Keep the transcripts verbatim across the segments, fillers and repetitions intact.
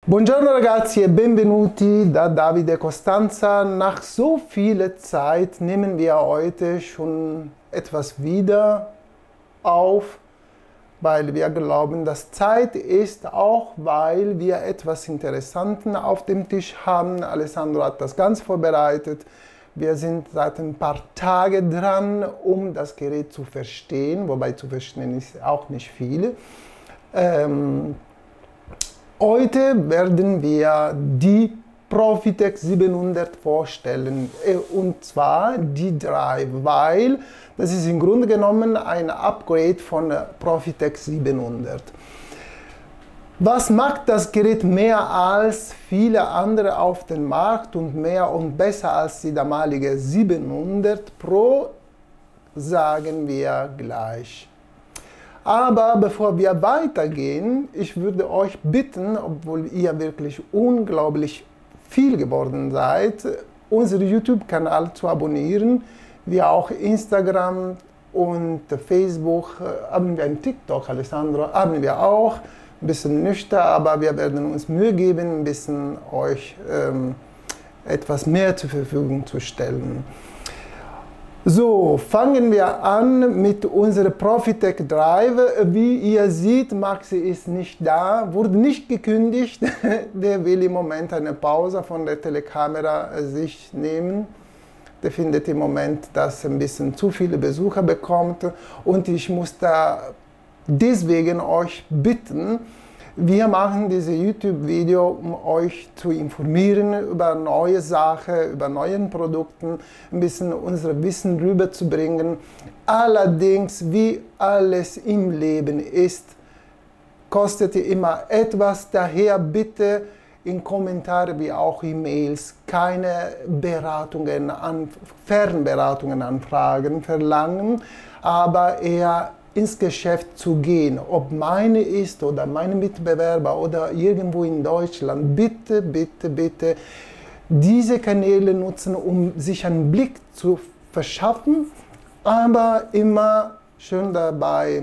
Buongiorno ragazzi e benvenuti da Davide Costanza. Nach so viel Zeit nehmen wir heute schon etwas wieder auf, weil wir glauben, dass Zeit ist, auch weil wir etwas Interessantes auf dem Tisch haben. Alessandro hat das ganz vorbereitet. Wir sind seit ein paar Tagen dran, um das Gerät zu verstehen, wobei zu verstehen ist auch nicht viel. Ähm, Heute werden wir die Profitec siebenhundert vorstellen, und zwar die Drive, weil das ist im Grunde genommen ein Upgrade von Profitec siebenhundert. Was macht das Gerät mehr als viele andere auf dem Markt und mehr und besser als die damalige siebenhundert Pro, sagen wir gleich. Aber bevor wir weitergehen, ich würde euch bitten, obwohl ihr wirklich unglaublich viel geworden seid, unseren YouTube-Kanal zu abonnieren, wie auch Instagram und Facebook, haben wir einen TikTok, Alessandro, haben wir auch, ein bisschen nüchtern, aber wir werden uns Mühe geben, ein bisschen euch ähm, etwas mehr zur Verfügung zu stellen. So, fangen wir an mit unserer Profitec Drive. Wie ihr seht, Maxi ist nicht da, wurde nicht gekündigt. Der will im Moment eine Pause von der Telekamera sich nehmen. Der findet im Moment, dass er ein bisschen zu viele Besucher bekommt. Und ich muss da deswegen euch bitten, wir machen dieses YouTube-Video, um euch zu informieren über neue Sachen, über neue Produkte, ein bisschen unser Wissen rüberzubringen. Allerdings, wie alles im Leben ist, kostet immer etwas. Daher bitte in Kommentaren wie auch E-Mails keine Beratungen, an, Fernberatungen anfragen, verlangen, aber eher ins Geschäft zu gehen, ob meine ist oder meine Mitbewerber oder irgendwo in Deutschland, bitte, bitte, bitte diese Kanäle nutzen, um sich einen Blick zu verschaffen, aber immer schön dabei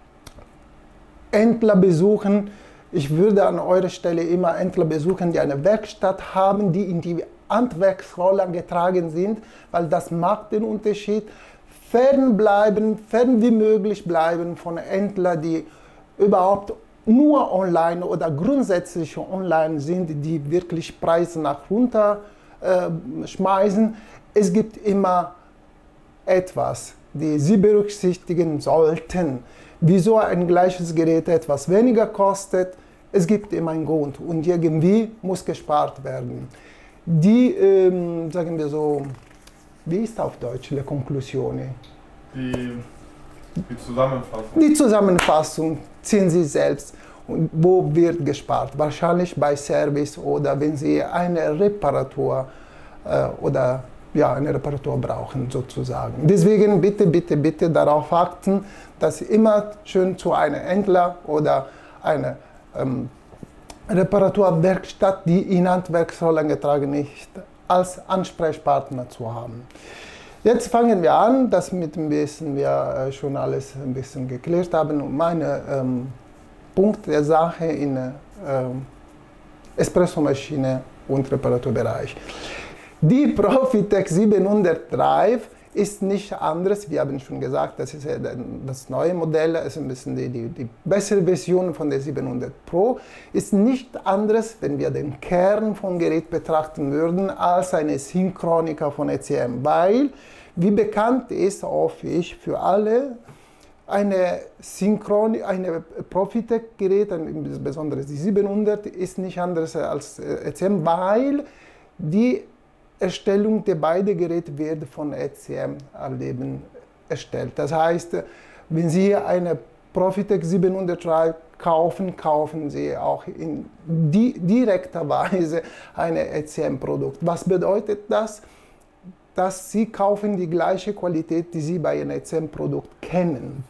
Händler besuchen. Ich würde an eurer Stelle immer Händler besuchen, die eine Werkstatt haben, die in die Handwerksrolle getragen sind, weil das macht den Unterschied. Fern bleiben, fern wie möglich bleiben von Händlern, die überhaupt nur online oder grundsätzlich online sind, die wirklich Preise nach runter äh, schmeißen. Es gibt immer etwas, die Sie berücksichtigen sollten. Wieso ein gleiches Gerät etwas weniger kostet, es gibt immer einen Grund und irgendwie muss gespart werden. Die, ähm, sagen wir so, wie ist auf Deutsch die Konklusion? Die, die Zusammenfassung. Die Zusammenfassung ziehen Sie selbst. Und wo wird gespart? Wahrscheinlich bei Service oder wenn Sie eine Reparatur äh, oder ja, eine Reparatur brauchen sozusagen. Deswegen bitte, bitte, bitte darauf achten, dass Sie immer schön zu einem Händler oder einer ähm, Reparaturwerkstatt, die in Handwerksrollen getragen ist, als Ansprechpartner zu haben. Jetzt fangen wir an, das mit dem Wissen wir äh, schon alles ein bisschen geklärt haben. Und mein ähm, Punkt der Sache in äh, Espressomaschine und Reparaturbereich. Die Profitec siebenhundert Drive ist nicht anderes, wir haben schon gesagt, das ist das neue Modell, ist ein bisschen die, die, die bessere Version von der siebenhundert Pro, ist nicht anderes, wenn wir den Kern vom Gerät betrachten würden, als eine Synchronica von E C M, weil, wie bekannt ist, hoffe ich, für alle, eine Synchron, eine Profitec-Gerät, insbesondere die siebenhundert, ist nicht anderes als E C M, weil die Erstellung der beiden Geräte wird von E C M erleben erstellt. Das heißt, wenn Sie eine Profitec siebenhundert Drive kaufen, kaufen Sie auch in di direkter Weise ein E C M-Produkt. Was bedeutet das? Dass Sie kaufen die gleiche Qualität, die Sie bei einem E C M-Produkt kennen.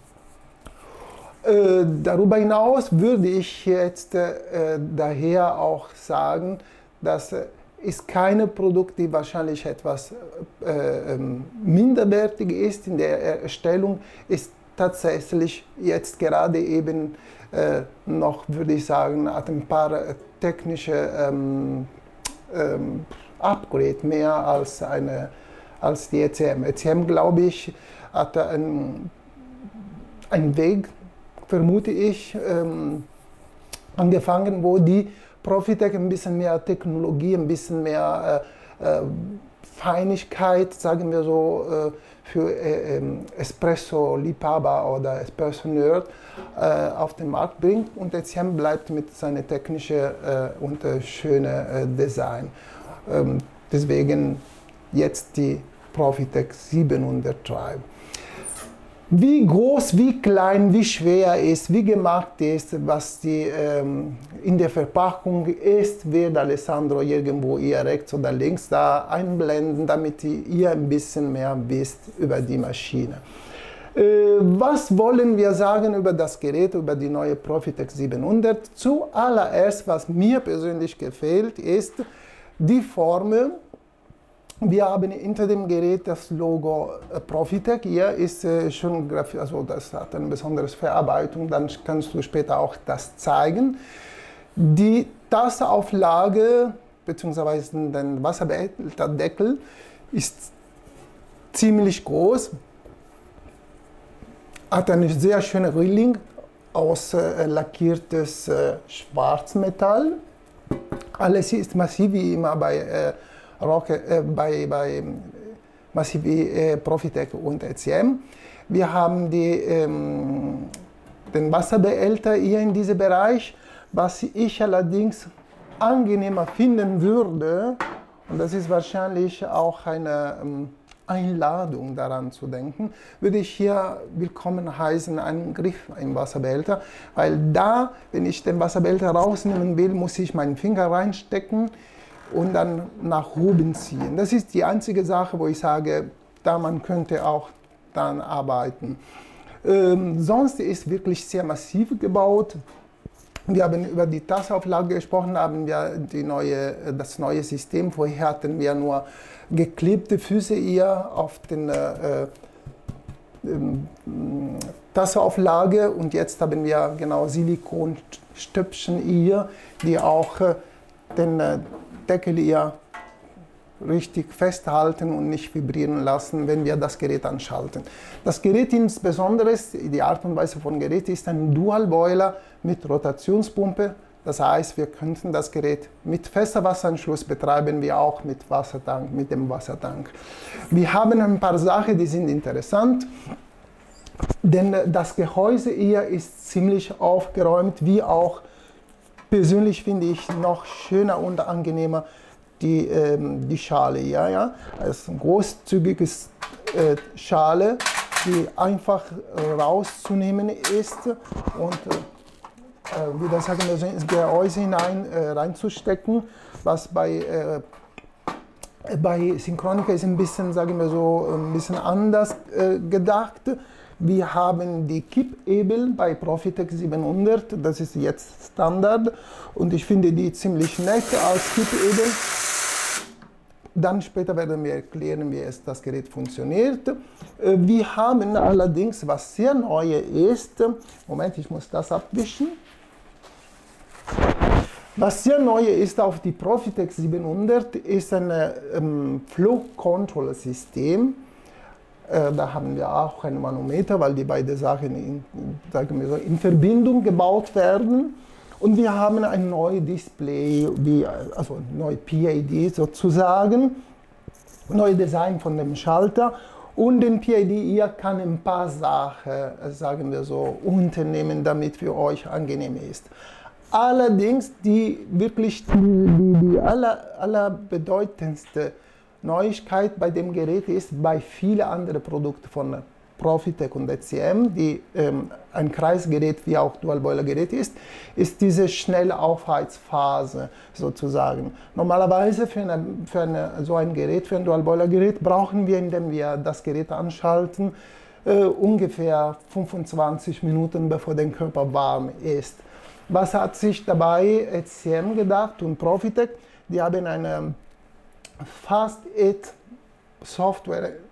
Äh, darüber hinaus würde ich jetzt äh, daher auch sagen, dass äh, ist keine Produkt, die wahrscheinlich etwas äh, minderwertig ist in der Erstellung, ist tatsächlich jetzt gerade eben äh, noch, würde ich sagen, hat ein paar technische ähm, ähm, Upgrade mehr als, eine, als die E C M. E C M, glaube ich, hat einen, einen Weg, vermute ich, ähm, angefangen, wo die Profitec ein bisschen mehr Technologie, ein bisschen mehr äh, äh, Feinigkeit, sagen wir so, äh, für äh, äh, Espresso-Liebhaber oder Espresso-Nerd äh, auf den Markt bringt, und E C M bleibt mit seinem technischen äh, und äh, schönen äh, Design. Ähm, deswegen jetzt die Profitec siebenhundert Tribe. Wie groß, wie klein, wie schwer ist, wie gemacht ist, was die, ähm, in der Verpackung ist, wird Alessandro irgendwo ihr rechts oder links da einblenden, damit ihr ein bisschen mehr wisst über die Maschine. Äh, was wollen wir sagen über das Gerät, über die neue Profitec siebenhundert? Zuallererst, was mir persönlich gefällt, ist die Formel. Wir haben hinter dem Gerät das Logo äh, Profitec. Hier ist äh, schon Grafik, also das hat eine besondere Verarbeitung, dann kannst du später auch das zeigen. Die Tasseauflage bzw. der Wasserbehälterdeckel ist ziemlich groß, hat eine sehr schöne Rilling aus äh, lackiertes äh, Schwarzmetall. Alles ist massiv wie immer bei äh, Rocket, äh, bei, bei Massiv äh, Profitec und E C M. Wir haben die, ähm, den Wasserbehälter hier in diesem Bereich. Was ich allerdings angenehmer finden würde, und das ist wahrscheinlich auch eine ähm, Einladung daran zu denken, würde ich hier willkommen heißen einen Griff im Wasserbehälter, weil da, wenn ich den Wasserbehälter rausnehmen will, muss ich meinen Finger reinstecken und dann nach oben ziehen. Das ist die einzige Sache, wo ich sage, da man könnte auch dann arbeiten. Ähm, sonst ist wirklich sehr massiv gebaut. Wir haben über die Tassauflage gesprochen, haben wir die neue, das neue System. Vorher hatten wir nur geklebte Füße hier auf den äh, ähm, Tassauflage, und jetzt haben wir genau Silikonstöpchen hier, die auch äh, den äh, Deckel hier richtig festhalten und nicht vibrieren lassen, wenn wir das Gerät anschalten. Das Gerät insbesondere, die Art und Weise von Gerät ist ein Dual-Boiler mit Rotationspumpe. Das heißt, wir könnten das Gerät mit fester Wasseranschluss betreiben, wie auch mit Wassertank, mit dem Wassertank. Wir haben ein paar Sachen, die sind interessant, denn das Gehäuse hier ist ziemlich aufgeräumt, wie auch persönlich finde ich noch schöner und angenehmer die, ähm, die Schale hier. Ja? Es ist ein großzügiges äh, Schale, die einfach äh, rauszunehmen ist und äh, wieder sagen wir so ins Gehäuse hinein äh, reinzustecken, was bei, äh, bei Synchronica ist ein bisschen, sagen wir so, ein bisschen anders äh, gedacht. Wir haben die Kippebel bei Profitec siebenhundert, das ist jetzt Standard, und ich finde die ziemlich nett als Kippebel. Dann später werden wir erklären, wie es das Gerät funktioniert. Wir haben allerdings, was sehr neu ist, Moment, ich muss das abwischen. Was sehr neu ist auf die Profitec siebenhundert, ist ein ähm, Flow-Control-System. Äh, da haben wir auch einen Manometer, weil die beiden Sachen in, sagen wir so, in Verbindung gebaut werden. Und wir haben ein neues Display, wie, also ein neues P I D sozusagen, neues Design von dem Schalter. Und den P I D hier kann ein paar Sachen, sagen wir so, unternehmen, damit für euch angenehm ist. Allerdings die wirklich die, die, die aller, allerbedeutendste Neuigkeit bei dem Gerät ist, bei vielen anderen Produkten von Profitec und E C M, die ähm, ein Kreisgerät wie auch Dual-Boiler-Gerät ist, ist diese schnelle Aufheizphase sozusagen. Normalerweise für, eine, für eine, so ein Gerät, für ein Dual-Boiler-Gerät, brauchen wir, indem wir das Gerät anschalten, äh, ungefähr fünfundzwanzig Minuten, bevor der Körper warm ist. Was hat sich dabei E C M gedacht und Profitec? Die haben eine Fast-It Software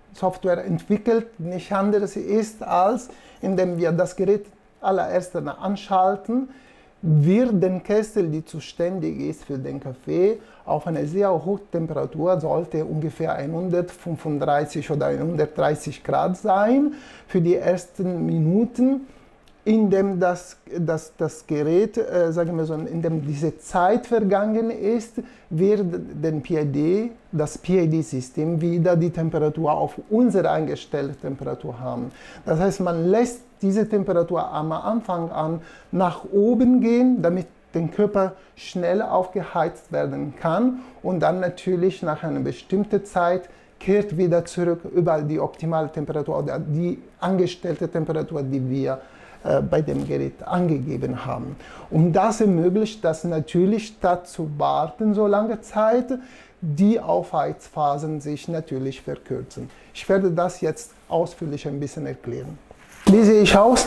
Software entwickelt, nicht anderes ist, als indem wir das Gerät allererst anschalten, wird den Kessel, die zuständig ist für den Kaffee, auf eine sehr hohe Temperatur, sollte ungefähr hundertfünfunddreißig oder hundertdreißig Grad sein, für die ersten Minuten, indem das, das, das Gerät, äh, sagen wir so, indem diese Zeit vergangen ist, wird den P I D, das P I D-System wieder die Temperatur auf unsere eingestellte Temperatur haben. Das heißt, man lässt diese Temperatur am Anfang an nach oben gehen, damit der Körper schnell aufgeheizt werden kann und dann natürlich nach einer bestimmten Zeit kehrt wieder zurück über die optimale Temperatur oder die angestellte Temperatur, die wir äh, bei dem Gerät angegeben haben. Und das ermöglicht das natürlich, statt zu warten so lange Zeit, die Aufheizphasen sich natürlich verkürzen. Ich werde das jetzt ausführlich ein bisschen erklären. Wie sehe ich aus?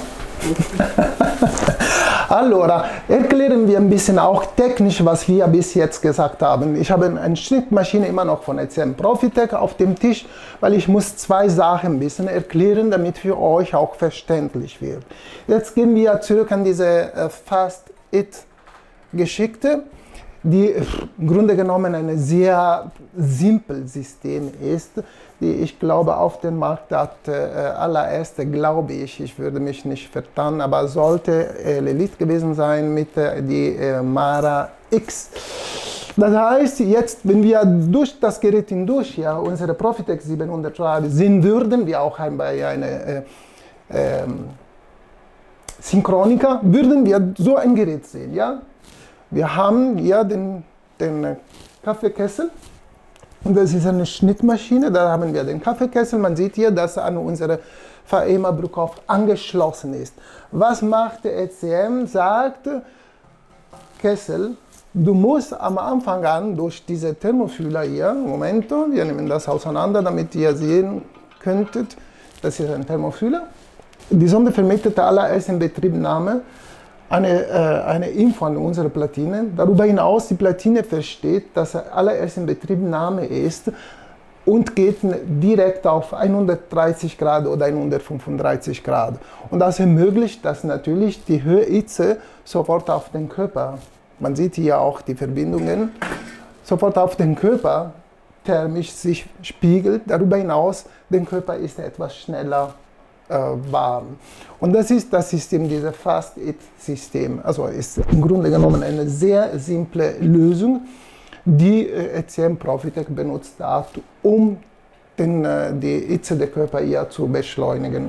Allora, erklären wir ein bisschen auch technisch, was wir bis jetzt gesagt haben. Ich habe eine Schnittmaschine immer noch von E C M Profitec auf dem Tisch, weil ich muss zwei Sachen ein bisschen erklären, damit für euch auch verständlich wird. Jetzt gehen wir zurück an diese äh, Fast-It-Geschichte, die im Grunde genommen ein sehr simples System ist, die ich glaube auf den Markt hat, äh, allererste glaube ich, ich würde mich nicht vertan, aber sollte äh, Lilith gewesen sein mit äh, die äh, Mara X. Das heißt, jetzt, wenn wir durch das Gerät hindurch ja, unsere Profitec siebenhundert sehen würden, wie auch ein, bei einer äh, äh, Synchronica, würden wir so ein Gerät sehen. Ja? Wir haben hier den, den Kaffeekessel und das ist eine Schnittmaschine, da haben wir den Kaffeekessel. Man sieht hier, dass an unsere V E M A Brookhoff angeschlossen ist. Was macht der E C M? Sagt, Kessel, du musst am Anfang an durch diese Thermofühler hier, Moment, wir nehmen das auseinander, damit ihr sehen könntet, das ist ein Thermofühler. Die Sonde vermittelt allererst in Betriebnahme Eine, äh, eine Info an unsere Platine. Darüber hinaus, die Platine versteht, dass er allererst in Betriebnahme ist und geht direkt auf hundertdreißig Grad oder hundertfünfunddreißig Grad. Und das ermöglicht, dass natürlich die Hitze sofort auf den Körper, man sieht hier auch die Verbindungen, sofort auf den Körper thermisch sich spiegelt. Darüber hinaus, der Körper ist etwas schneller warm. Und das ist das System, dieses Fast-It-System. Also ist im Grunde genommen eine sehr simple Lösung, die E C M Profitec benutzt hat, um den, die Hitze der Körper hier zu beschleunigen.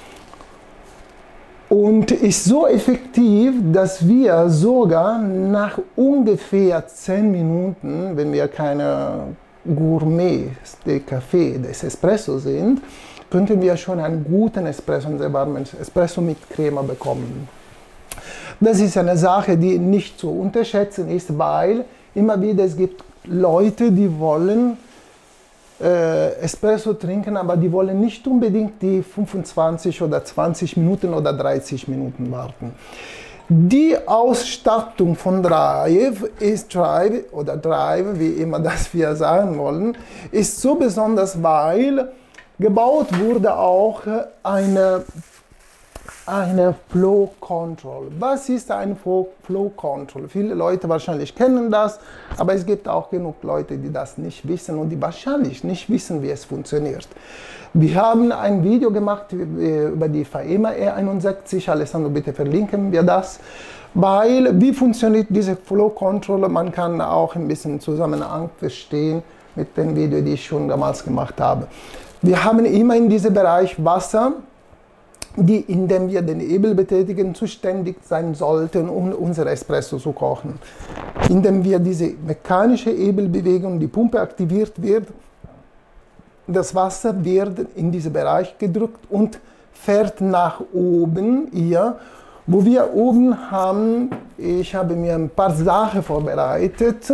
Und ist so effektiv, dass wir sogar nach ungefähr zehn Minuten, wenn wir keine Gourmet des Kaffee, des Espresso sind, könnten wir schon einen guten Espresso, einen sehr warmen Espresso mit Crema bekommen. Das ist eine Sache, die nicht zu unterschätzen ist, weil immer wieder es gibt Leute, die wollen äh, Espresso trinken, aber die wollen nicht unbedingt die fünfundzwanzig oder zwanzig Minuten oder dreißig Minuten warten. Die Ausstattung von Drive ist Drive oder Drive, wie immer das wir sagen wollen, ist so besonders, weil gebaut wurde auch eine, eine Flow Control. Was ist ein Flow Control? Viele Leute wahrscheinlich kennen das, aber es gibt auch genug Leute, die das nicht wissen und die wahrscheinlich nicht wissen, wie es funktioniert. Wir haben ein Video gemacht über die V E M A E einundsechzig. Alessandro, bitte verlinken wir das. Weil, wie funktioniert diese Flow Control? Man kann auch ein bisschen Zusammenhang verstehen mit dem Video, die ich schon damals gemacht habe. Wir haben immer in diesem Bereich Wasser, die, indem wir den Hebel betätigen, zuständig sein sollten, um unser Espresso zu kochen. Indem wir diese mechanische Hebelbewegung, die Pumpe aktiviert wird, das Wasser wird in diesen Bereich gedrückt und fährt nach oben hier, wo wir oben haben, ich habe mir ein paar Sachen vorbereitet,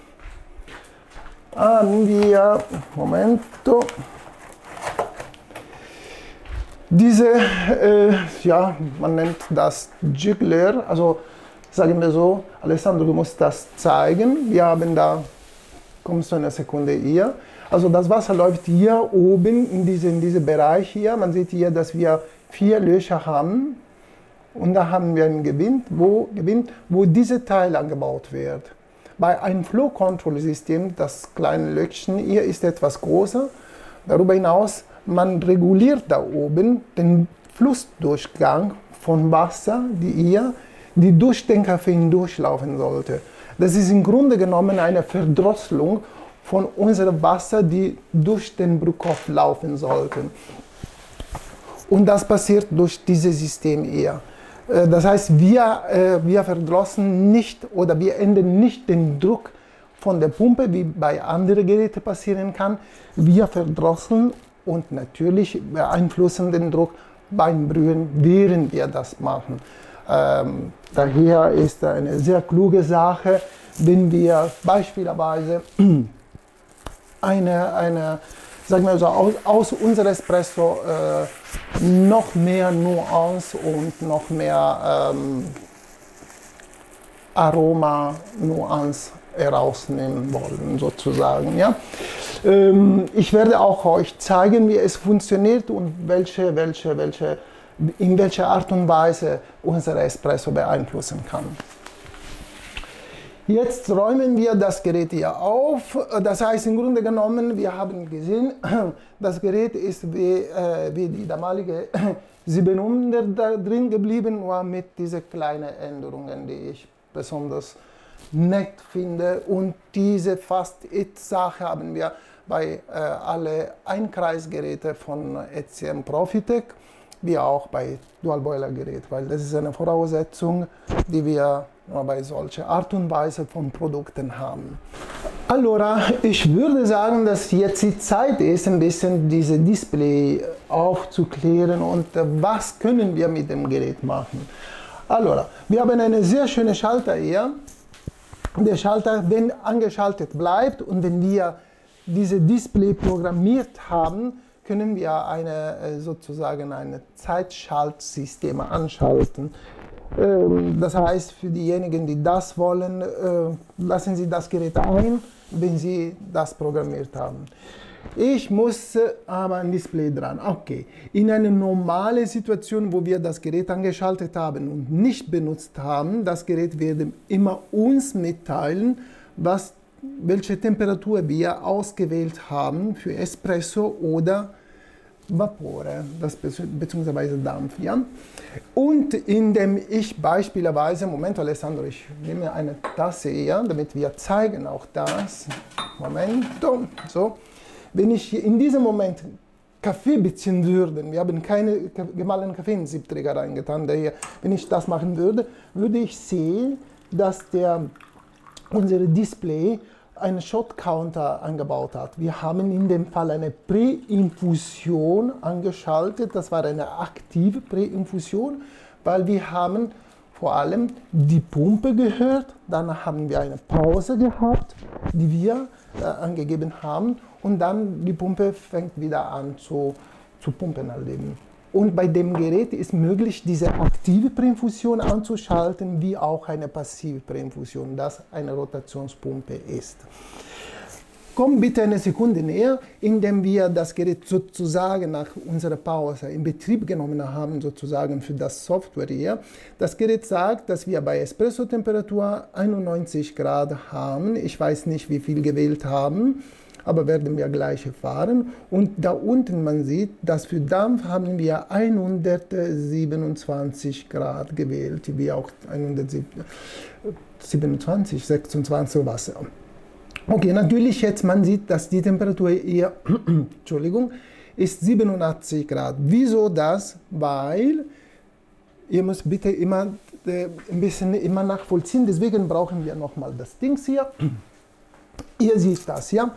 haben wir, Moment, diese, äh, ja, man nennt das Jiggler, also sagen wir so, Alessandro, du musst das zeigen. Wir haben da, kommst du eine Sekunde hier, Also das Wasser läuft hier oben in diesem in diese Bereich hier. Man sieht hier, dass wir vier Löcher haben. Und da haben wir einen Gewind, wo, Gewind, wo dieser Teil angebaut wird. Bei einem Flow-Control-System, das kleine Löchchen hier ist etwas größer. Darüber hinaus, man reguliert da oben den Flussdurchgang von Wasser, die hier, die durch den Kaffee hindurchlaufen sollte. Das ist im Grunde genommen eine Verdrosselung von unserem Wasser, die durch den Brückkopf laufen sollten. Und das passiert durch dieses System hier. Das heißt, wir, wir verdrossen nicht oder wir ändern nicht den Druck von der Pumpe, wie bei anderen Geräten passieren kann. Wir verdrosseln und natürlich beeinflussen den Druck beim Brühen, während wir das machen. Ähm, daher ist eine sehr kluge Sache, wenn wir beispielsweise eine, eine sagen wir so, aus, aus unserem Espresso äh, noch mehr Nuance und noch mehr ähm, Aroma, Nuance herausnehmen wollen, sozusagen. Ja? Ähm, ich werde auch euch zeigen, wie es funktioniert und welche, welche, welche, in welcher Art und Weise unser Espresso beeinflussen kann. Jetzt räumen wir das Gerät hier auf. Das heißt, im Grunde genommen, wir haben gesehen, das Gerät ist wie, äh, wie die damalige siebenhundert da drin geblieben, nur mit diesen kleinen Änderungen, die ich besonders nett finde. Und diese Fast-It-Sache haben wir bei äh, alle Einkreisgeräten von E C M Profitec, wie auch bei Dual-Boiler-Gerät, weil das ist eine Voraussetzung, die wir nur bei solcher Art und Weise von Produkten haben. Allora, ich würde sagen, dass jetzt die Zeit ist, ein bisschen diese Display aufzuklären und was können wir mit dem Gerät machen. Allora, wir haben eine sehr schöne Schalter hier. Der Schalter, wenn angeschaltet bleibt und wenn wir diese Display programmiert haben, können wir eine, sozusagen ein Zeitschaltsystem anschalten. Das heißt, für diejenigen, die das wollen, lassen Sie das Gerät ein, wenn Sie das programmiert haben. Ich muss aber ein Display dran. Okay, in einer normalen Situation, wo wir das Gerät angeschaltet haben und nicht benutzt haben, das Gerät wird immer uns mitteilen, was, welche Temperatur wir ausgewählt haben für Espresso oder Vapore, das bzw. Dampf. Ja? Und indem ich beispielsweise, Moment Alessandro, ich nehme eine Tasse hier, damit wir zeigen auch das. Momento, so. Wenn ich in diesem Moment Kaffee beziehen würde, wir haben keine gemahlenen Kaffee in den Siebträger reingetan, daher, wenn ich das machen würde, würde ich sehen, dass der, unser Display einen Shot Counter angebaut hat. Wir haben in dem Fall eine Präinfusion angeschaltet. Das war eine aktive Präinfusion, weil wir haben vor allem die Pumpe gehört. Dann haben wir eine Pause gehabt, die wir äh, angegeben haben. Und dann die Pumpe fängt wieder an zu, zu pumpen. Und bei dem Gerät ist möglich, diese aktive Präinfusion anzuschalten, wie auch eine passive Präinfusion, das eine Rotationspumpe ist. Komm bitte eine Sekunde näher, indem wir das Gerät sozusagen nach unserer Pause in Betrieb genommen haben, sozusagen für das Software hier. Das Gerät sagt, dass wir bei Espresso-Temperatur einundneunzig Grad haben. Ich weiß nicht, wie viel gewählt haben, aber werden wir gleich erfahren. Und da unten man sieht, dass für Dampf haben wir hundertsiebenundzwanzig Grad gewählt, wie auch hundertsiebenundzwanzig, sechsundzwanzig Wasser. Okay, natürlich jetzt man sieht, dass die Temperatur hier, Entschuldigung, ist siebenundachtzig Grad. Wieso das? Weil ihr müsst bitte immer äh, ein bisschen immer nachvollziehen. Deswegen brauchen wir nochmal das Ding hier. Ihr seht das, ja?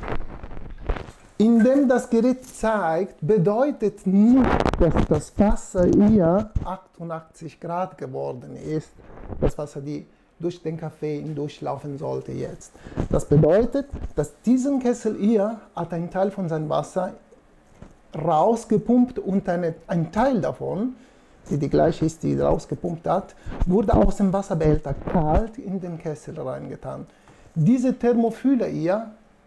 Indem das Gerät zeigt, bedeutet nicht, dass das Wasser hier achtundachtzig Grad geworden ist. Das Wasser, die durch den Kaffee hindurchlaufen sollte jetzt. Das bedeutet, dass diesen Kessel hier hat einen Teil von seinem Wasser rausgepumpt und eine, ein Teil davon, die die gleiche ist, die rausgepumpt hat, wurde aus dem Wasserbehälter kalt in den Kessel reingetan. Diese Thermofühler hier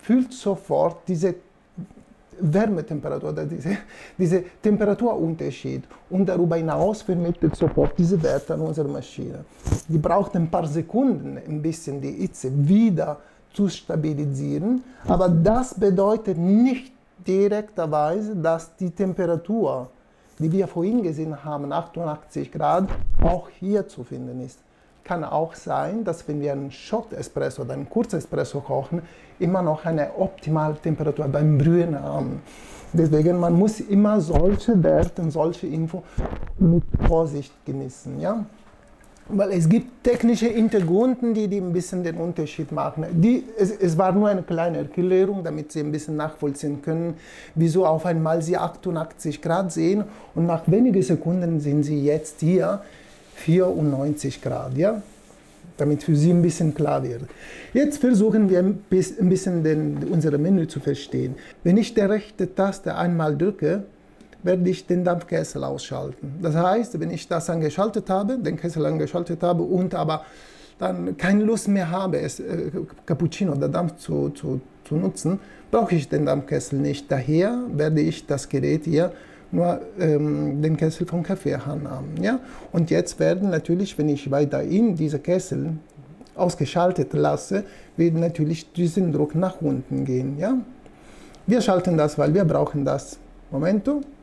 fühlt sofort diese Wärmetemperatur oder diese, diese Temperaturunterschied und darüber hinaus vermittelt sofort diese Werte an unsere Maschine. Die braucht ein paar Sekunden, ein bisschen die Hitze wieder zu stabilisieren, aber das bedeutet nicht direkterweise, dass die Temperatur, die wir vorhin gesehen haben, achtundachtzig Grad, auch hier zu finden ist. Kann auch sein, dass wenn wir einen Shot-Espresso oder einen Kurzespresso kochen, immer noch eine optimale Temperatur beim Brühen haben. Deswegen man muss immer solche Werte, solche Info mit Vorsicht genießen. Ja? Weil es gibt technische Hintergründe, die, die ein bisschen den Unterschied machen. Die, es, es war nur eine kleine Erklärung, damit Sie ein bisschen nachvollziehen können, wieso auf einmal Sie achtundachtzig Grad sehen und nach wenigen Sekunden sind Sie jetzt hier vierundneunzig Grad, ja? Damit für Sie ein bisschen klar wird. Jetzt versuchen wir ein bisschen den, unser Menü zu verstehen. Wenn ich die rechte Taste einmal drücke, werde ich den Dampfkessel ausschalten. Das heißt, wenn ich das angeschaltet habe, den Kessel angeschaltet habe und aber dann keine Lust mehr habe, es, äh, Cappuccino oder Dampf zu, zu, zu nutzen, brauche ich den Dampfkessel nicht. Daher werde ich das Gerät hier nur ähm, den Kessel vom Kaffeehahn haben. Ja? Und jetzt werden natürlich, wenn ich weiterhin diese Kessel ausgeschaltet lasse, wird natürlich diesen Druck nach unten gehen. Ja? Wir schalten das, weil wir brauchen das. Momento. Ein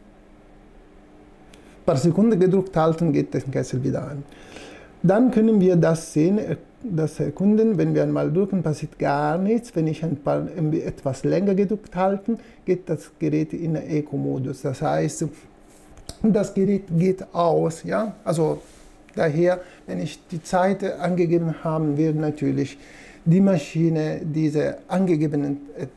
paar Sekunden gedrückt halten, geht der Kessel wieder an. Dann können wir das sehen, das erkunden. Wenn wir einmal drücken, passiert gar nichts. Wenn ich ein paar, etwas länger gedrückt halte, geht das Gerät in den Eco-Modus. Das heißt, das Gerät geht aus. Ja? Also daher, wenn ich die Zeit angegeben habe, wird natürlich die Maschine diese angegebene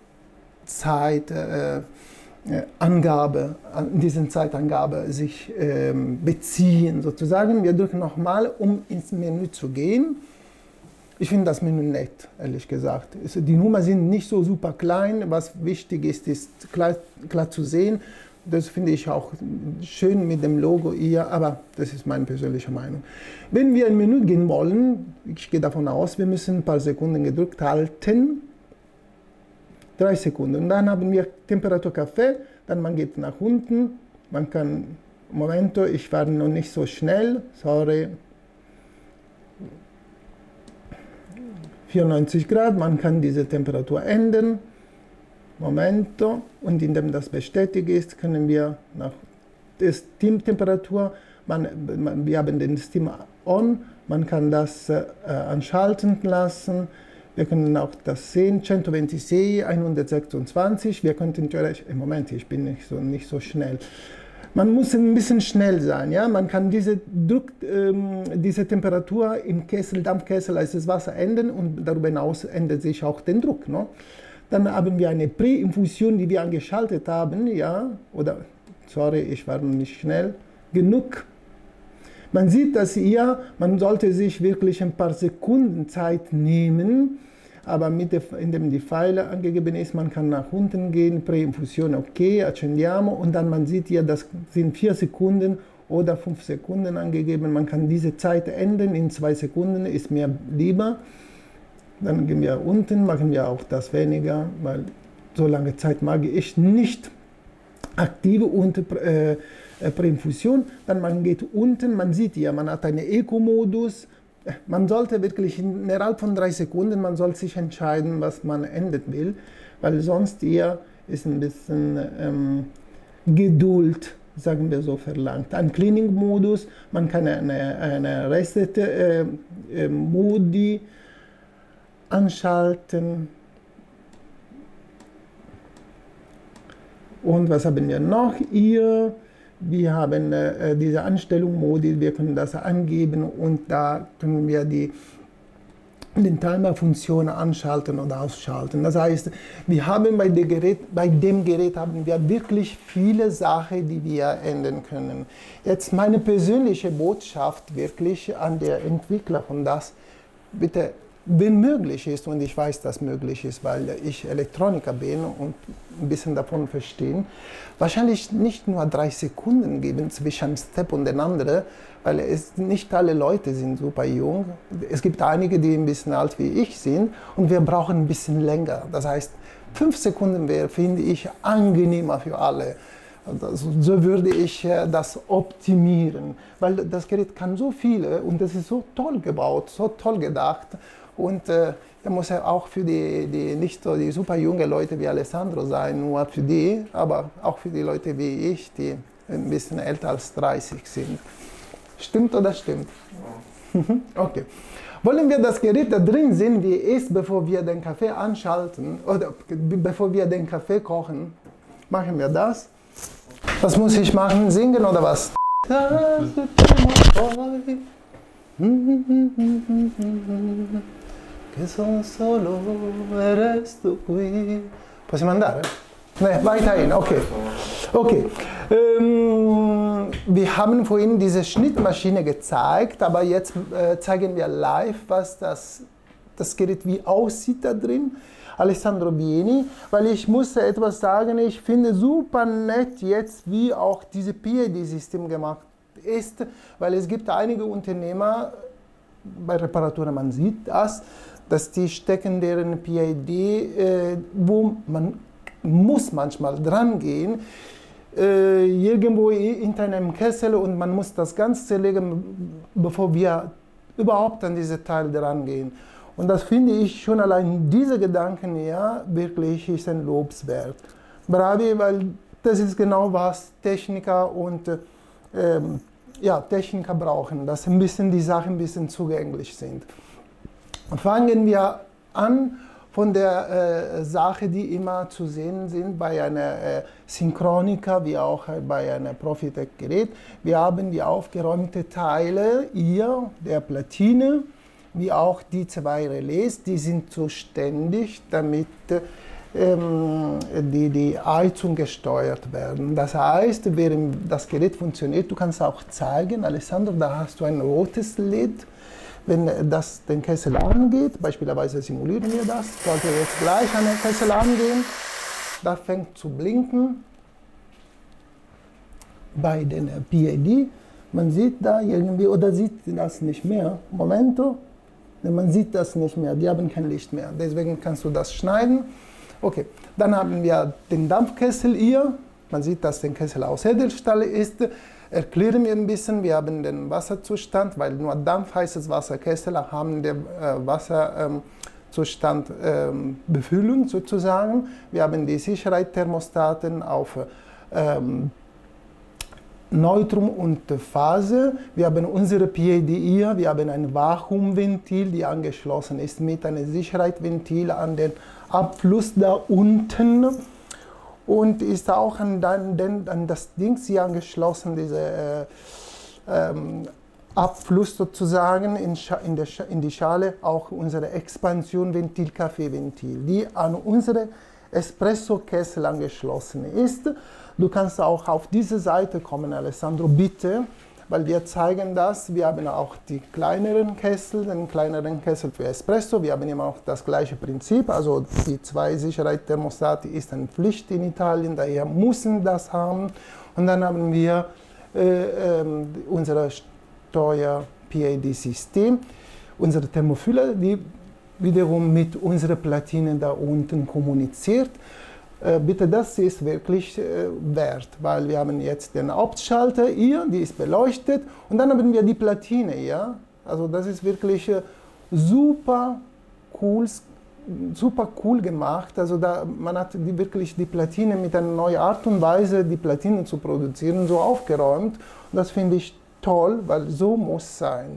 Zeit äh, Angabe, an diesen Zeitangabe sich ähm, beziehen sozusagen. Wir drücken nochmal, um ins Menü zu gehen. Ich finde das Menü nett, ehrlich gesagt. Die Nummern sind nicht so super klein. Was wichtig ist, ist klar, klar zu sehen. Das finde ich auch schön mit dem Logo hier, aber das ist meine persönliche Meinung. Wenn wir ein Menü gehen wollen, ich gehe davon aus, wir müssen ein paar Sekunden gedrückt halten. Drei Sekunden. Und dann haben wir Temperatur Kaffee, dann man geht nach unten, man kann, Momento, ich war noch nicht so schnell, sorry, vierundneunzig Grad, man kann diese Temperatur ändern, Momento, und indem das bestätigt ist, können wir nach der Steam-Temperatur, man, man, wir haben den Steam on, man kann das äh, anschalten lassen. Wir können auch das sehen, centoventisei, hundertsechsundzwanzig. Wir könnten theoretisch, im Moment, ich bin nicht so, nicht so schnell. Man muss ein bisschen schnell sein. Ja? Man kann diese, Druck, ähm, diese Temperatur im Kessel, Dampfkessel, als das Wasser ändern und darüber hinaus ändert sich auch der Druck. No? Dann haben wir eine Präinfusion, die wir angeschaltet haben. Ja? Oder, sorry, ich war noch nicht schnell genug. Man sieht das hier, man sollte sich wirklich ein paar Sekunden Zeit nehmen, aber mit der, indem die Pfeile angegeben ist, man kann nach unten gehen, Präinfusion, okay, accendiamo, und dann man sieht hier, das sind vier Sekunden oder fünf Sekunden angegeben. Man kann diese Zeit ändern in zwei Sekunden, ist mir lieber. Dann gehen wir unten, machen wir auch das weniger, weil so lange Zeit mag ich nicht. Aktive und äh, Präinfusion, dann man geht unten, man sieht hier, man hat einen Eco-Modus. Man sollte wirklich innerhalb von drei Sekunden, man soll sich entscheiden, was man ändern will, weil sonst hier ist ein bisschen ähm, Geduld, sagen wir so, verlangt. Ein Cleaning-Modus, man kann eine, eine Reset-Modi äh, äh, anschalten. Und was haben wir noch hier? Wir haben äh, diese Anstellung-Modi, wir können das angeben und da können wir die, die Timer-Funktion anschalten oder ausschalten. Das heißt, wir haben bei, der Gerät, bei dem Gerät haben wir wirklich viele Sachen, die wir ändern können. Jetzt meine persönliche Botschaft wirklich an der Entwickler von das, bitte, wenn möglich ist, und ich weiß, dass möglich ist, weil ich Elektroniker bin und ein bisschen davon verstehe, wahrscheinlich nicht nur drei Sekunden geben zwischen einem Step und dem anderen, weil es nicht alle Leute sind super jung. Es gibt einige, die ein bisschen alt wie ich sind und wir brauchen ein bisschen länger. Das heißt, fünf Sekunden wäre, finde ich, angenehmer für alle. Also, so würde ich das optimieren, weil das Gerät kann so viele und das ist so toll gebaut, so toll gedacht. Und äh, da muss er auch für die, die nicht so die super junge Leute wie Alessandro sein, nur für die, aber auch für die Leute wie ich, die ein bisschen älter als dreißig sind. Stimmt oder stimmt? Ja. Okay. Wollen wir das Gerät da drin sehen, wie es ist, bevor wir den Kaffee anschalten oder bevor wir den Kaffee kochen? Machen wir das. Was muss ich machen? Singen oder was? Che sono solo e resto qui. Possiamo andare? Ne, weiterhin, okay. Okay. Ähm, wir haben vorhin diese Schnittmaschine gezeigt, aber jetzt äh, zeigen wir live, was das, das Gerät wie aussieht da drin. Alessandro Vieni, weil ich muss etwas sagen, ich finde super nett jetzt, wie auch dieses P I D-System gemacht ist, weil es gibt einige Unternehmer, bei Reparaturen, man sieht das, dass die stecken deren P I D, äh, wo man muss manchmal dran gehen, äh, irgendwo hinter einem Kessel und man muss das Ganze zerlegen, bevor wir überhaupt an diese Teil dran gehen. Und das finde ich schon allein diese Gedanken ja wirklich ist ein Lobswert. Bravi, weil das ist genau was Techniker und ähm, ja, Techniker brauchen, dass ein bisschen die Sachen ein bisschen zugänglich sind. Fangen wir an von der äh, Sache, die immer zu sehen sind bei einer äh, Synchronica wie auch äh, bei einem Profitec-Gerät. Wir haben die aufgeräumten Teile hier der Platine, wie auch die zwei Relais, die sind zuständig, damit ähm, die, die Heizung gesteuert werden. Das heißt, während das Gerät funktioniert, du kannst auch zeigen, Alessandro, da hast du ein rotes L E D. Wenn das den Kessel angeht, beispielsweise simulieren wir das, sollte jetzt gleich an den Kessel angehen, da fängt zu blinken. Bei den P I D, man sieht da irgendwie, oder sieht das nicht mehr, Momento, man sieht das nicht mehr, die haben kein Licht mehr, deswegen kannst du das schneiden. Okay, dann haben wir den Dampfkessel hier, man sieht, dass der Kessel aus Edelstahl ist. Erklären wir ein bisschen, wir haben den Wasserzustand, weil nur dampfheißes Wasserkessel haben den äh, Wasserzustand ähm, Befüllung sozusagen. Wir haben die Sicherheitsthermostaten auf ähm, Neutrum und Phase. Wir haben unsere P I D hier, wir haben ein Vakuumventil, die angeschlossen ist mit einem Sicherheitsventil an den Abfluss da unten. Und ist auch an, den, an das Ding hier angeschlossen, dieser äh, ähm, Abfluss sozusagen in, in, der, in die Schale, auch unsere Expansionventil, Kaffeeventil, die an unsere Espresso-Kessel angeschlossen ist. Du kannst auch auf diese Seite kommen, Alessandro, bitte, weil wir zeigen das. Wir haben auch die kleineren Kessel, den kleineren Kessel für Espresso. Wir haben immer auch das gleiche Prinzip. Also die zwei Sicherheitsthermostate ist eine Pflicht in Italien, daher müssen das haben. Und dann haben wir äh, äh, unser Steuer-P I D-System, unsere Thermofüller, die wiederum mit unseren Platinen da unten kommuniziert. Äh, bitte, das ist wirklich äh, wert, weil wir haben jetzt den Hauptschalter hier, die ist beleuchtet, und dann haben wir die Platine hier. Also das ist wirklich äh, super cool, super cool gemacht. Also da, man hat die, wirklich die Platine mit einer neuen Art und Weise, die Platinen zu produzieren, so aufgeräumt. Und das finde ich toll, weil so muss es sein.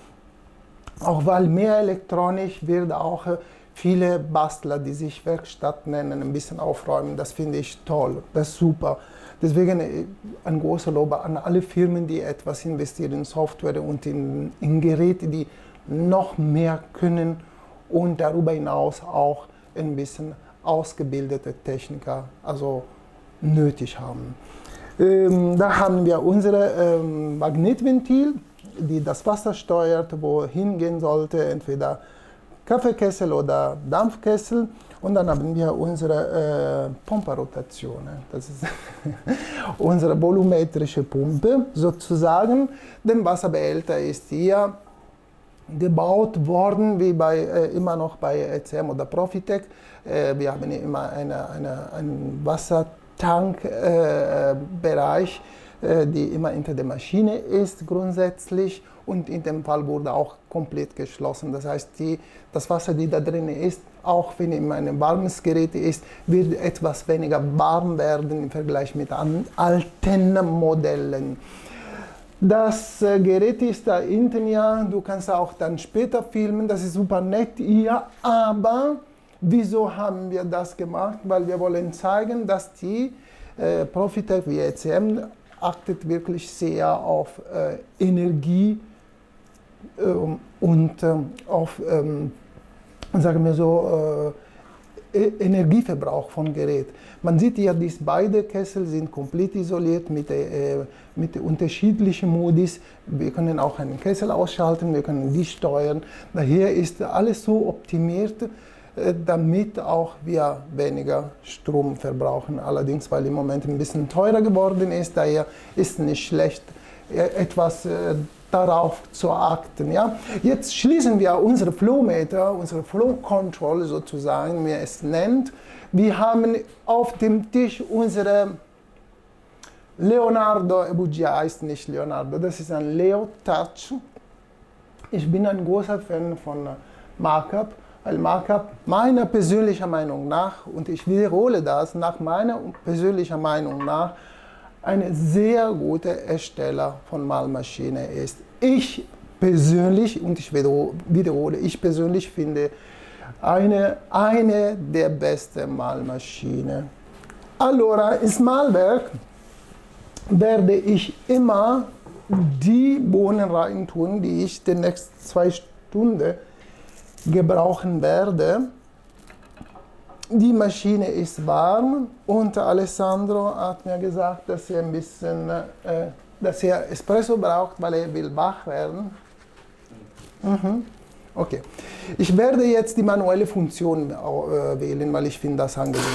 Auch weil mehr Elektronik wird auch äh, viele Bastler, die sich Werkstatt nennen, ein bisschen aufräumen. Das finde ich toll, das ist super. Deswegen ein großer Lob an alle Firmen, die etwas investieren in Software und in, in Geräte, die noch mehr können und darüber hinaus auch ein bisschen ausgebildete Techniker also nötig haben. Ähm, da haben wir unsere ähm, Magnetventil, die das Wasser steuert, wohin gehen sollte, entweder Kaffeekessel oder Dampfkessel, und dann haben wir unsere äh, Pomperotation. Das ist unsere volumetrische Pumpe sozusagen. Der Wasserbehälter ist hier gebaut worden, wie bei, äh, immer noch bei E C M oder Profitec. Äh, wir haben immer eine, eine, einen Wassertankbereich, äh, äh, die immer hinter der Maschine ist grundsätzlich. Und in dem Fall wurde auch komplett geschlossen. Das heißt, die, das Wasser, die da drin ist, auch wenn in einem warmes Gerät ist, wird etwas weniger warm werden im Vergleich mit an, alten Modellen. Das äh, Gerät ist da hinten, ja, du kannst auch dann später filmen, das ist super nett, ja, aber wieso haben wir das gemacht? Weil wir wollen zeigen, dass die äh, Profitec wie E C M achtet wirklich sehr auf äh, Energie ähm, und ähm, auf, ähm, sagen wir so, äh, Energieverbrauch von Gerät. Man sieht ja, diese beiden Kessel sind komplett isoliert mit, äh, mit unterschiedlichen Modis. Wir können auch einen Kessel ausschalten, wir können die steuern. Daher ist alles so optimiert, äh, damit auch wir weniger Strom verbrauchen. Allerdings, weil im Moment ein bisschen teurer geworden ist, daher ist nicht schlecht, äh, etwas äh, darauf zu achten. Ja? Jetzt schließen wir unsere Flowmeter, unsere Flow Control sozusagen, wie es nennt. Wir haben auf dem Tisch unsere Leonardo, Bugia heißt nicht Leonardo, das ist ein Leo Touch. Ich bin ein großer Fan von Markup, weil Markup meiner persönlichen Meinung nach, und ich wiederhole das, nach meiner persönlichen Meinung nach, ein sehr guter Ersteller von Malmaschine ist. Ich persönlich, und ich wiederhole, ich persönlich finde eine, eine der besten Malmaschinen. Allora, ins Malwerk werde ich immer die Bohnen reintun, die ich die nächsten zwei Stunden gebrauchen werde. Die Maschine ist warm und Alessandro hat mir gesagt, dass er ein bisschen äh, dass er Espresso braucht, weil er will wach werden. Mhm. Okay. Ich werde jetzt die manuelle Funktion äh, wählen, weil ich finde das angenehm.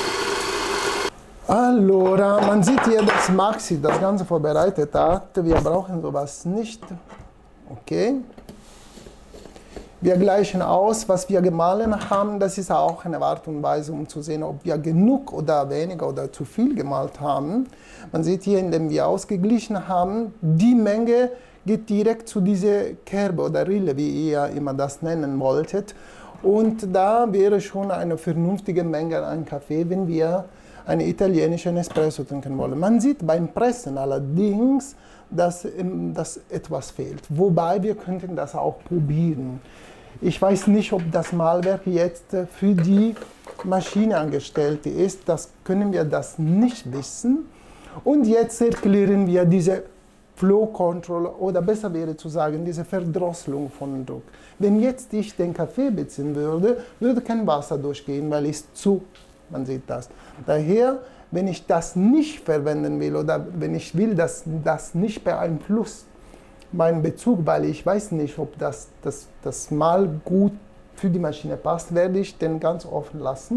Allora, man sieht hier, dass Maxi das Ganze vorbereitet hat. Wir brauchen sowas nicht. Okay. Wir gleichen aus, was wir gemahlen haben. Das ist auch eine Art und Weise, um zu sehen, ob wir genug oder weniger oder zu viel gemalt haben. Man sieht hier, indem wir ausgeglichen haben, die Menge geht direkt zu dieser Kerbe oder Rille, wie ihr immer das nennen wolltet. Und da wäre schon eine vernünftige Menge an Kaffee, wenn wir einen italienischen Espresso trinken wollen. Man sieht beim Pressen allerdings, dass, dass etwas fehlt. Wobei wir könnten das auch probieren. Ich weiß nicht, ob das Malwerk jetzt für die Maschine angestellt ist. Das können wir das nicht wissen. Und jetzt erklären wir diese Flow Control, oder besser wäre zu sagen, diese Verdrosselung von Druck. Wenn jetzt ich den Kaffee beziehen würde, würde kein Wasser durchgehen, weil es zu, man sieht das. Daher, wenn ich das nicht verwenden will oder wenn ich will, dass das nicht beeinflusst meinen Bezug, weil ich weiß nicht, ob das, das, das Mal gut für die Maschine passt, werde ich den ganz offen lassen.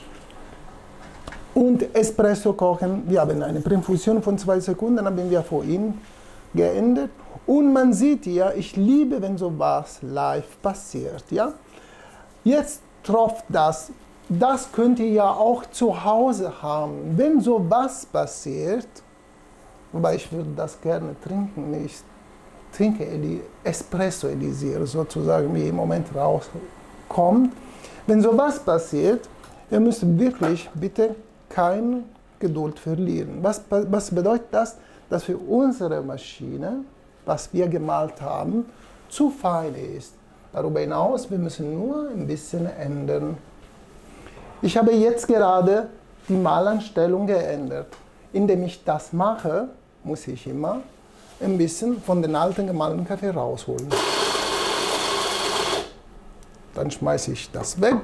Und Espresso kochen, wir haben eine Präinfusion von zwei Sekunden, haben wir vorhin geändert. Und man sieht ja, ich liebe, wenn sowas live passiert. Ja? Jetzt tropft das. Das könnt ihr ja auch zu Hause haben. Wenn sowas passiert, wobei ich würde das gerne trinken, ich trinke Espresso Elisier, sozusagen, wie im Moment rauskommt. Wenn sowas passiert, ihr müsst wirklich bitte keine Geduld verlieren. Was, was bedeutet das? Dass für unsere Maschine, was wir gemalt haben, zu fein ist. Darüber hinaus, wir müssen nur ein bisschen ändern. Ich habe jetzt gerade die Malanstellung geändert. Indem ich das mache, muss ich immer ein bisschen von den alten gemahlenen Kaffee rausholen. Dann schmeiße ich das weg.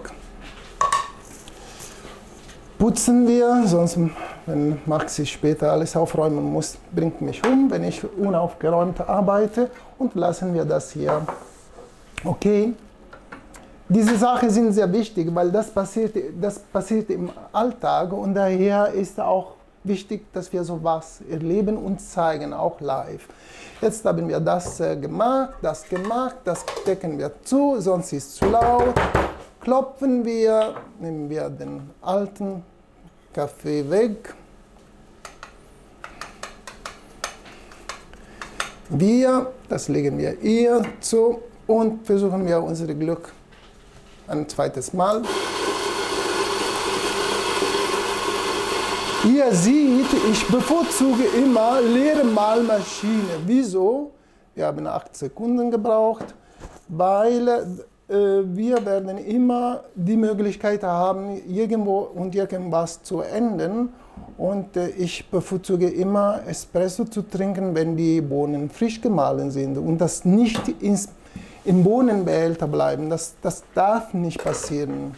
Putzen wir, sonst, wenn Maxi später alles aufräumen muss, bringt mich um, wenn ich unaufgeräumt arbeite, und lassen wir das hier. Okay. Diese Sachen sind sehr wichtig, weil das passiert, das passiert im Alltag, und daher ist auch wichtig, dass wir sowas erleben und zeigen, auch live. Jetzt haben wir das äh, gemacht, das gemacht, das decken wir zu, sonst ist es zu laut. Klopfen wir, nehmen wir den alten Kaffee weg. Wir, das legen wir hier zu und versuchen wir unser Glück ein zweites Mal. Ihr seht, ich bevorzuge immer leere Mahlmaschine. Wieso? Wir haben acht Sekunden gebraucht, weil äh, wir werden immer die Möglichkeit haben, irgendwo und irgendwas zu ändern. Und äh, ich bevorzuge immer Espresso zu trinken, wenn die Bohnen frisch gemahlen sind und das nicht ins, im Bohnenbehälter bleiben. Das, das darf nicht passieren.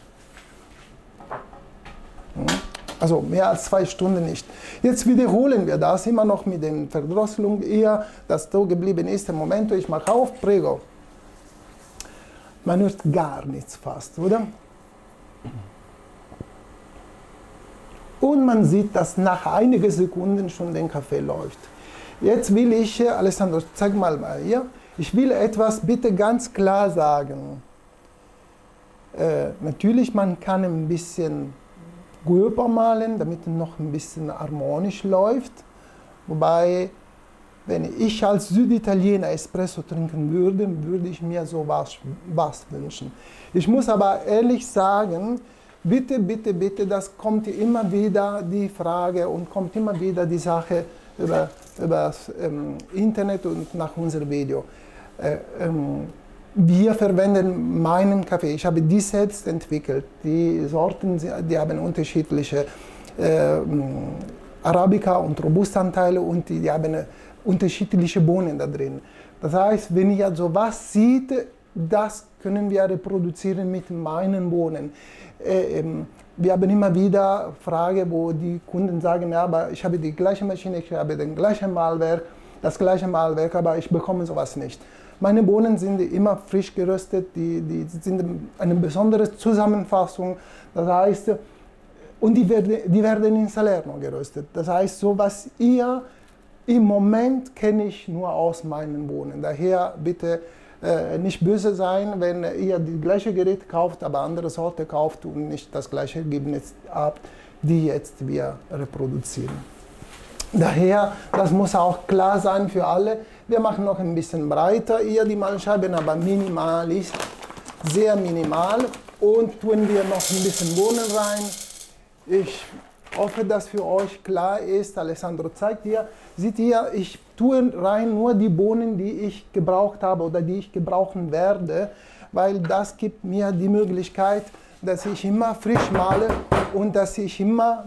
Hm? Also mehr als zwei Stunden nicht. Jetzt wiederholen wir das immer noch mit der Verdrosselung eher, das so geblieben ist. Im Moment, ich mache auf, prego. Man hört gar nichts fast, oder? Und man sieht, dass nach einigen Sekunden schon der Kaffee läuft. Jetzt will ich, Alessandro, zeig mal mal hier, ich will etwas bitte ganz klar sagen. Äh, natürlich, man kann ein bisschen gröber malen, damit es noch ein bisschen harmonisch läuft. Wobei, wenn ich als Süditaliener Espresso trinken würde, würde ich mir sowas was wünschen. Ich muss aber ehrlich sagen, bitte, bitte, bitte, das kommt immer wieder die Frage und kommt immer wieder die Sache über, über das ähm, Internet und nach unserem Video. Äh, ähm, Wir verwenden meinen Kaffee. Ich habe die selbst entwickelt. Die Sorten, die haben unterschiedliche äh, Arabica und Robusta-Anteile und die, die haben unterschiedliche Bohnen da drin. Das heißt, wenn ihr sowas seht, das können wir reproduzieren mit meinen Bohnen. Äh, ähm, wir haben immer wieder Fragen, wo die Kunden sagen, ja, aber ich habe die gleiche Maschine, ich habe den gleichen Mahlwerk, das gleiche Mahlwerk, aber ich bekomme sowas nicht. Meine Bohnen sind immer frisch geröstet, die, die sind eine besondere Zusammenfassung, das heißt, und die werden, die werden in Salerno geröstet. Das heißt, so was ihr im Moment kenne ich nur aus meinen Bohnen. Daher bitte äh, nicht böse sein, wenn ihr das gleiche Gerät kauft, aber andere Sorte kauft und nicht das gleiche Ergebnis habt, die jetzt wir reproduzieren. Daher, das muss auch klar sein für alle. Wir machen noch ein bisschen breiter hier die Mahlscheiben, aber minimal ist, sehr minimal. Und tun wir noch ein bisschen Bohnen rein. Ich hoffe, dass für euch klar ist. Alessandro zeigt hier. Seht ihr, ich tue rein nur die Bohnen, die ich gebraucht habe oder die ich gebrauchen werde, weil das gibt mir die Möglichkeit, dass ich immer frisch male und dass ich immer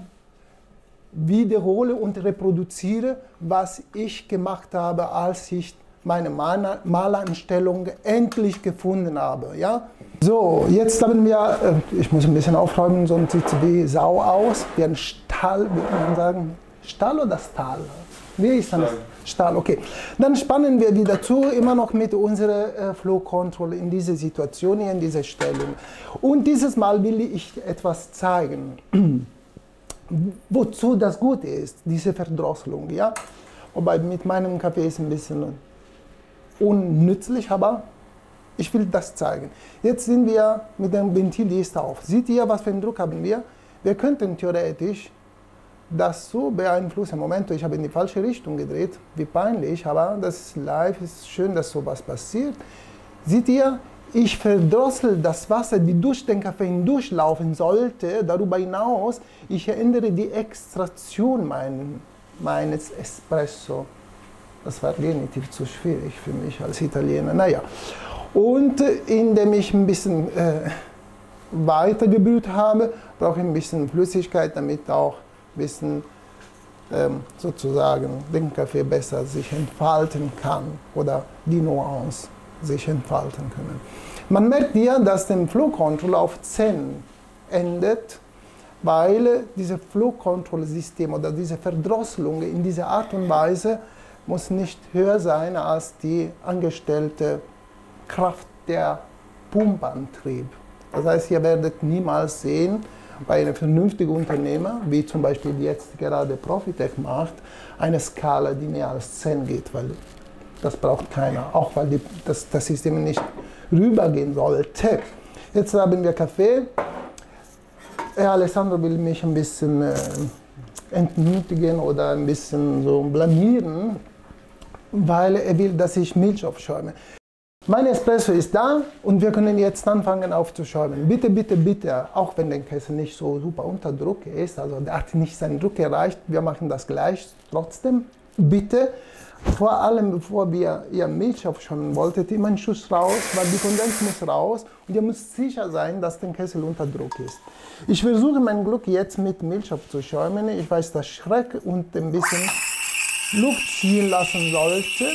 wiederhole und reproduziere, was ich gemacht habe, als ich meine Malanstellung endlich gefunden habe. Ja? So, jetzt haben wir, ich muss ein bisschen aufräumen, sonst sieht es wie Sau aus, wie ein Stahl, würde man sagen. Stahl oder Stahl? Wie ist das? Stahl. Stahl, okay. Dann spannen wir wieder zu, immer noch mit unserer äh, Flow Control in diese Situation, hier in dieser Stellung. Und dieses Mal will ich etwas zeigen. Wozu das gut ist, diese Verdrosselung, ja? Wobei mit meinem Kaffee ist ein bisschen unnützlich, aber ich will das zeigen. Jetzt sind wir mit dem Ventilist auf. Seht ihr, was für einen Druck haben wir? Wir könnten theoretisch das so beeinflussen. Moment, ich habe in die falsche Richtung gedreht, wie peinlich, aber das ist live, ist schön, dass sowas passiert. Seht ihr? Ich verdrossel das Wasser, die durch den Kaffee hindurchlaufen sollte. Darüber hinaus, ich ändere die Extraktion mein, meines Espresso. Das war definitiv zu schwierig für mich als Italiener. Naja. Und indem ich ein bisschen äh, weiter gebrüht habe, brauche ich ein bisschen Flüssigkeit, damit auch ein bisschen ähm, sozusagen den Kaffee besser sich entfalten kann oder die Nuance sich entfalten können. Man merkt hier, dass der Flow Control auf zehn endet, weil dieses Flow Control System oder diese Verdrosselung in dieser Art und Weise muss nicht höher sein als die angestellte Kraft der Pumpantrieb. Das heißt, ihr werdet niemals sehen, bei einem vernünftigen Unternehmer, wie zum Beispiel jetzt gerade Profitec macht, eine Skala, die mehr als zehn geht, weil das braucht keiner, auch weil die, das, das System nicht rübergehen sollte. Jetzt haben wir Kaffee. Herr Alessandro will mich ein bisschen äh, entmutigen oder ein bisschen so blamieren, weil er will, dass ich Milch aufschäume. Mein Espresso ist da und wir können jetzt anfangen aufzuschäumen. Bitte, bitte, bitte, auch wenn der Kessel nicht so super unter Druck ist, also der hat nicht seinen Druck erreicht, wir machen das gleich trotzdem. Bitte, vor allem bevor wir ihr Milch aufschäumen wolltet, immer einen Schuss raus, weil die Kondens muss raus und ihr müsst sicher sein, dass der Kessel unter Druck ist. Ich versuche mein Glück jetzt mit Milch aufzuschäumen. Ich weiß, dass Schreck und ein bisschen Luft ziehen lassen sollte.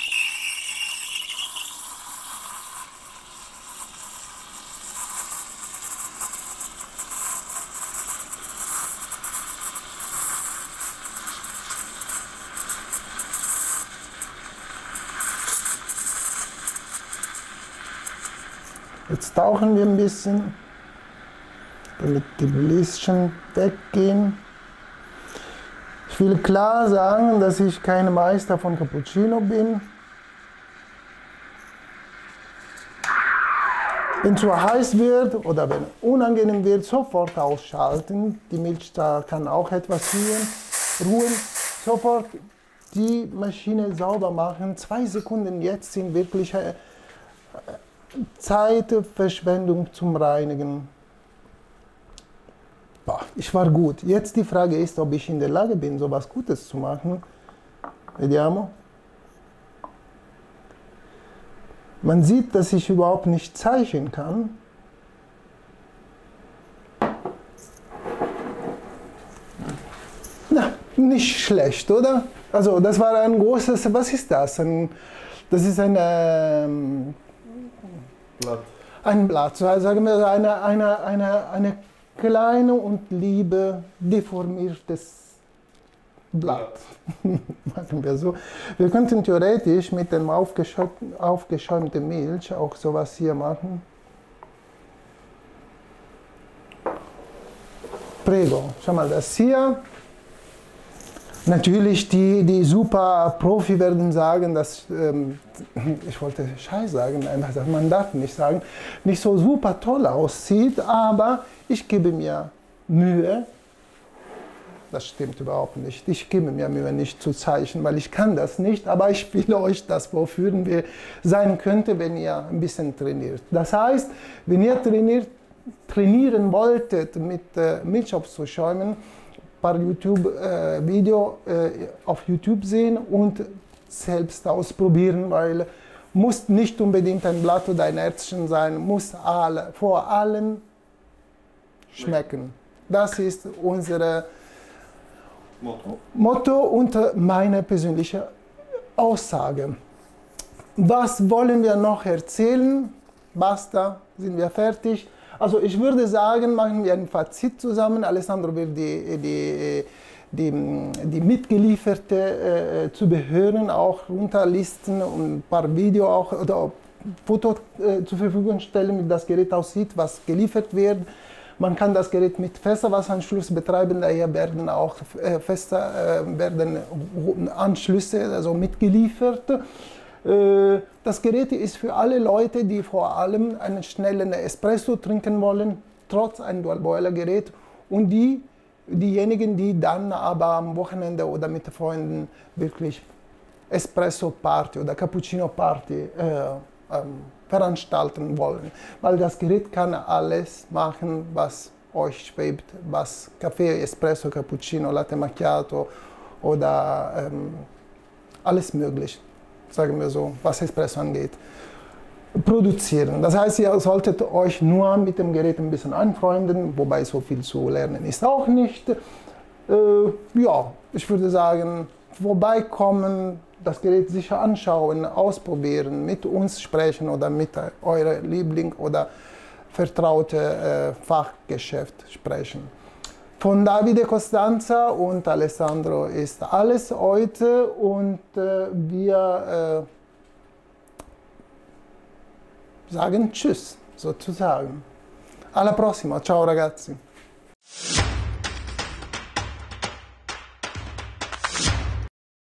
Jetzt tauchen wir ein bisschen, damit die Bläschen weggehen. Ich will klar sagen, dass ich kein Meister von Cappuccino bin. Wenn es zu heiß wird oder wenn unangenehm wird, sofort ausschalten. Die Milch da kann auch etwas ruhen. ruhen. Sofort die Maschine sauber machen. Zwei Sekunden jetzt sind wirklich äh, Zeitverschwendung zum Reinigen. Boah, ich war gut. Jetzt die Frage ist, ob ich in der Lage bin, so etwas Gutes zu machen. Vediamo. Man sieht, dass ich überhaupt nicht zeichnen kann. Na, nicht schlecht, oder? Also das war ein großes, was ist das? Ein, das ist ein ähm, Blatt. Ein Blatt, so, sagen wir eine, eine, eine, eine kleine und liebe, deformiertes Blatt. Ja. Machen wir so. Wir könnten theoretisch mit dem aufgeschäumten, aufgeschäumten Milch auch sowas hier machen. Prego, schau mal das hier. Natürlich, die, die super Profi werden sagen, dass, ähm, ich wollte Scheiß sagen, einfach, man darf nicht sagen, nicht so super toll aussieht, aber ich gebe mir Mühe. Das stimmt überhaupt nicht. Ich gebe mir Mühe, nicht zu zeichnen, weil ich kann das nicht, aber ich spiele euch das, wofür wir sein könnte, wenn ihr ein bisschen trainiert. Das heißt, wenn ihr trainiert, trainieren wolltet, mit äh, Milch aufzuschäumen, ein paar YouTube-Video äh, äh, auf YouTube sehen und selbst ausprobieren, weil muss nicht unbedingt ein Blatt oder ein Ärztchen sein, muss alle, vor allem schmecken. Das ist unsere Motto. Motto und meine persönliche Aussage. Was wollen wir noch erzählen? Basta, sind wir fertig. Also ich würde sagen, machen wir ein Fazit zusammen. Alessandro wird die, die, die, die mitgelieferte äh, Zubehören auch runterlisten und ein paar Videos auch oder Fotos äh, zur Verfügung stellen, wie das Gerät aussieht, was geliefert wird. Man kann das Gerät mit Festwasseranschluss betreiben, daher werden auch äh, feste äh, werden Anschlüsse also mitgeliefert. Äh, das Gerät ist für alle Leute, die vor allem einen schnellen Espresso trinken wollen, trotz ein Dual-Boiler-Gerät, und die, diejenigen, die dann aber am Wochenende oder mit Freunden wirklich Espresso-Party oder Cappuccino-Party äh, ähm, veranstalten wollen. Weil das Gerät kann alles machen, was euch schwebt, was Kaffee, Espresso, Cappuccino, Latte Macchiato oder ähm, alles möglich, sagen wir so, was Espresso angeht, produzieren. Das heißt, ihr solltet euch nur mit dem Gerät ein bisschen anfreunden, wobei so viel zu lernen ist auch nicht. Äh, ja, ich würde sagen, vorbeikommen, das Gerät sicher anschauen, ausprobieren, mit uns sprechen oder mit eurem Liebling oder vertraute äh, Fachgeschäft sprechen. Von Davide Costanza und Alessandro ist alles heute und äh, wir äh, sagen Tschüss, sozusagen. Alla prossima, ciao ragazzi.